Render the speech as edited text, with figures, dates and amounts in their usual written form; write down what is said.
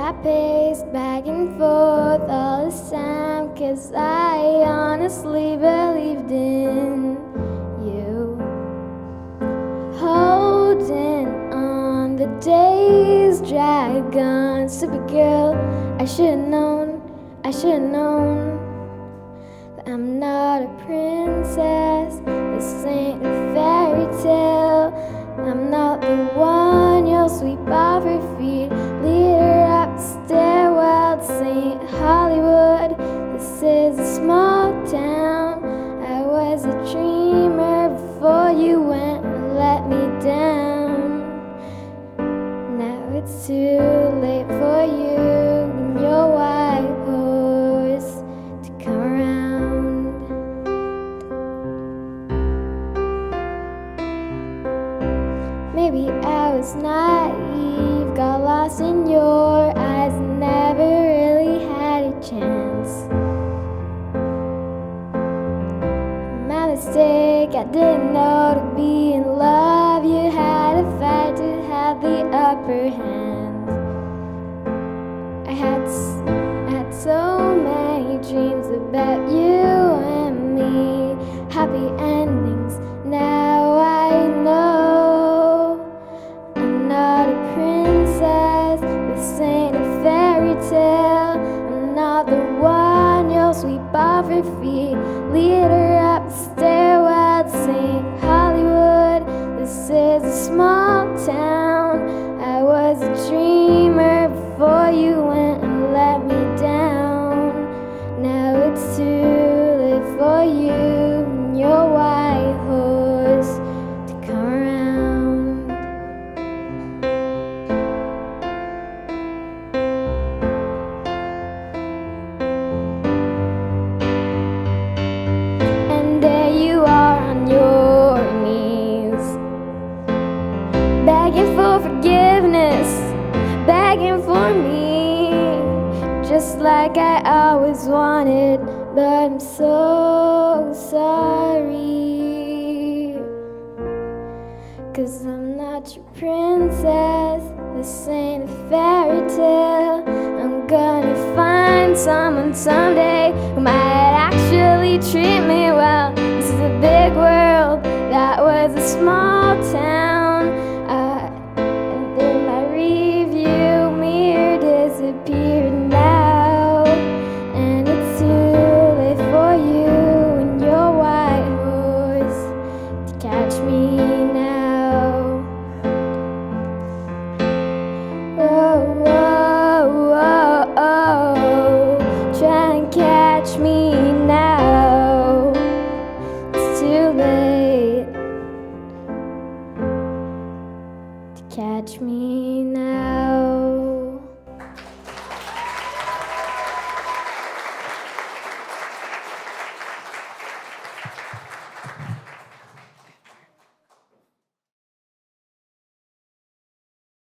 I paced back and forth all this time, 'cause I honestly believed in you. Holding on, the days drag on. Supergirl, I should've known that I'm not a princess. This ain't a fairy tale. I'm not the one you'll sweep off her feet, lead her up the stairwell to St. Hollywood. This is a small town. I was a dreamer before you went and let me down. Now it's too late for you and your white horse to come around. Maybe I was naive, got lost in your eyes, and never really had a chance. My mistake, I didn't know to be in love you had to fight to have the upper hand. I had so many dreams about you and me, happy endings. Now I know I'm not a princess. This ain't a fairy tale. I'm not the one you'll sweep off her feet, lead her up the stairwell to St. Hollywood. This is a small town. I was a dreamer before you went and let me down. Now it's too late for you and your white horse to come around. And there you are on your knees, begging for forgiveness, begging for me, just like I always wanted. But I'm so sorry, 'cause I'm not your princess. This ain't a fairy tale. I'm gonna find someone someday who might actually treat me well. This is a big world, that was a small town. And in my rearview mirror disappeared now. And it's too late for you and your white horse to catch me now. Oh, oh, oh, oh, try and catch me now. It's too late to catch me now.